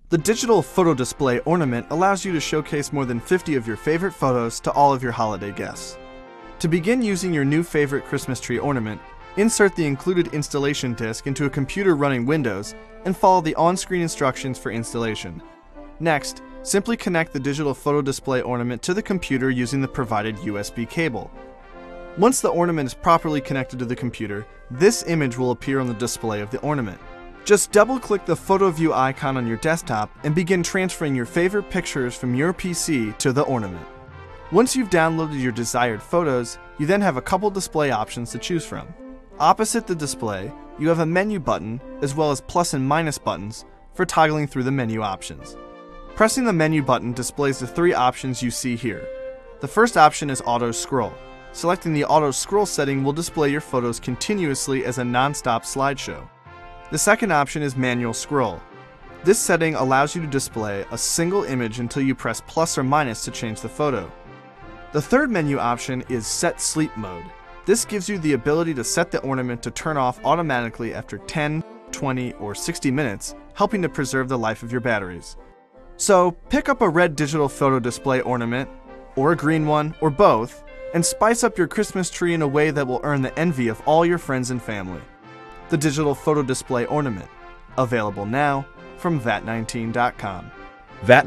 The digital photo display ornament allows you to showcase more than 50 of your favorite photos to all of your holiday guests. To begin using your new favorite Christmas tree ornament, insert the included installation disc into a computer running Windows and follow the on-screen instructions for installation. Next, simply connect the digital photo display ornament to the computer using the provided USB cable. Once the ornament is properly connected to the computer, this image will appear on the display of the ornament. Just double-click the photo view icon on your desktop and begin transferring your favorite pictures from your PC to the ornament. Once you've downloaded your desired photos, you then have a couple display options to choose from. Opposite the display, you have a menu button as well as plus and minus buttons for toggling through the menu options. Pressing the menu button displays the three options you see here. The first option is Auto Scroll. Selecting the Auto Scroll setting will display your photos continuously as a non-stop slideshow. The second option is Manual Scroll. This setting allows you to display a single image until you press plus or minus to change the photo. The third menu option is Set Sleep Mode. This gives you the ability to set the ornament to turn off automatically after 10, 20, or 60 minutes, helping to preserve the life of your batteries. So, pick up a red digital photo display ornament, or a green one, or both, and spice up your Christmas tree in a way that will earn the envy of all your friends and family. The digital photo display ornament, available now from VAT19.com.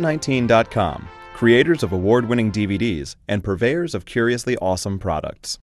VAT19.com, creators of award-winning DVDs and purveyors of curiously awesome products.